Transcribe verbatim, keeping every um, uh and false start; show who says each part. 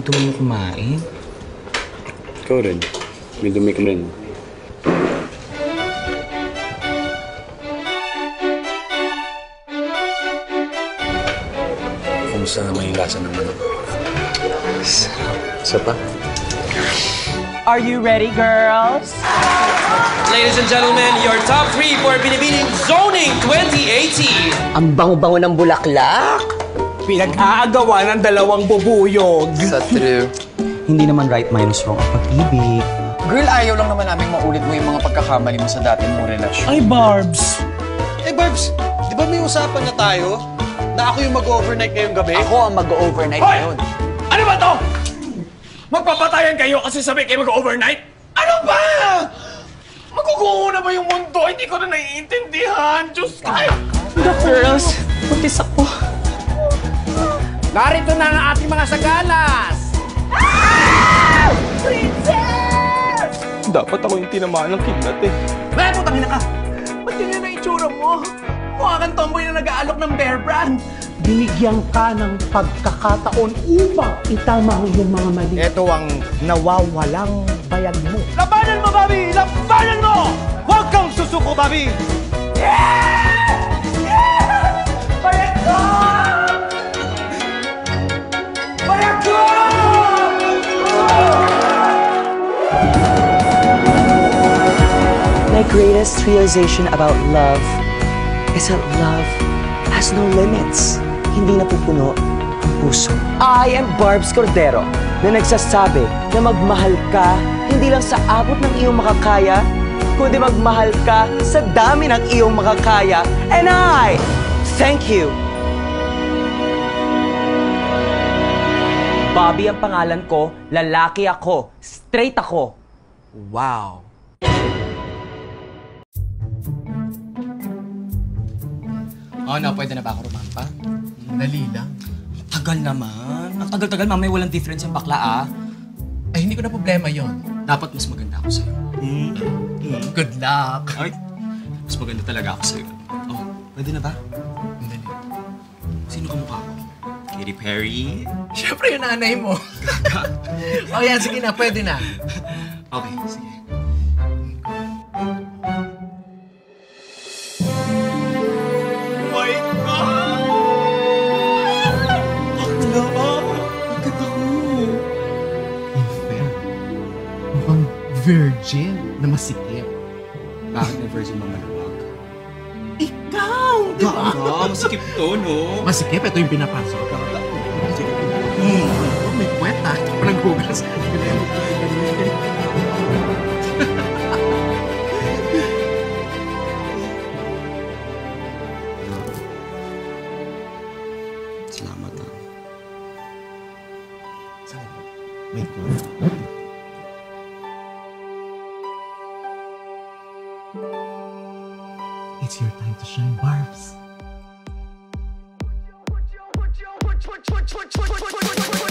Speaker 1: dumi mo kumain.
Speaker 2: Ikaw rin. May dumi ka rin. Kumusta naman yung lasa ng manok? Isa pa?
Speaker 3: Are you ready, girls?
Speaker 4: Ladies and gentlemen, your top three for Binibining Zoning twenty eighteen.
Speaker 3: Ang bango-bango ng bulaklak.
Speaker 5: Pinag-aagawa ng dalawang bubuyog.
Speaker 1: Sa true. Hindi naman right minus wrong ang pag-ibig.
Speaker 6: Girl, ayaw lang naman namin maulit mo yung mga pagkakamali mo sa dati mong relasyon.
Speaker 5: Ay, Barbs!
Speaker 7: Eh, Barbs, di ba may usapan na tayo na ako yung mag-overnight ngayong gabi?
Speaker 6: Ako ang mag-overnight
Speaker 5: Hoy!
Speaker 6: ngayon.
Speaker 5: Ano ba to? Magpapatayan kayo kasi sabi kayo mag-overnight? Ano ba? Maguguho na ba yung mundo? Hindi ko na naiintindihan. Diyos ko!
Speaker 3: The girls, buntis ako.
Speaker 5: Narito na ang ating mga sagalas!
Speaker 3: Ah! Princess!
Speaker 5: Dapat ako yung tinamaan ng kidnat eh.
Speaker 3: May putang ina ka! Ba't ganyan na itsura mo? Mukha kang tomboy na nag-aalok ng bear brand.
Speaker 8: Binigyan ka ng pagkakataon upang itama ang iyong mga mali.
Speaker 5: Ito ang nawawalang bayan mo.
Speaker 3: Labanan mo, Bobby! Labanan mo!
Speaker 5: Huwag kang susuko, Bobby!
Speaker 3: Yeah! Yeah! Bayag ko! Bayag ko! My greatest realization about love is that love has no limits. Hindi napupuno ang puso. I am Barbs Cordero na nagsasabi na magmahal ka hindi lang sa abot ng iyong makakaya, kundi magmahal ka sa dami ng iyong makakaya. And I thank you. Bobby ang pangalan ko, lalaki ako, straight ako. Wow.
Speaker 1: Oh, no, pwede na ba ako rumampa?
Speaker 6: Dali lang.
Speaker 1: Tagal naman. Ang tagal-tagal, mamay walang difference yung bakla, ah.
Speaker 6: Ay, hindi ko na problema yon.
Speaker 1: Dapat mas maganda ako sa'yo. Mm. Mm.
Speaker 6: Good luck.
Speaker 1: Ay, mas maganda talaga ako sa'yo. Oh, pwede na ba?
Speaker 6: Dali.
Speaker 1: Sino kamukha ko? Katy Perry?
Speaker 6: Siyempre yung nanay mo. O yan, sige na, pwede na.
Speaker 1: Okay, sige.
Speaker 6: Virgin na masikip.
Speaker 1: Bakit na virgin mamalawag?
Speaker 6: Ikaw! Di ba?
Speaker 1: Gaga, masikip to, no?
Speaker 6: Masikip, ito yung pinapasok. Mm. Oh, may kweta. Parang hugas.
Speaker 1: Salamat, ah.
Speaker 6: Salamat. Wait ko. It's your time to shine, Barbs.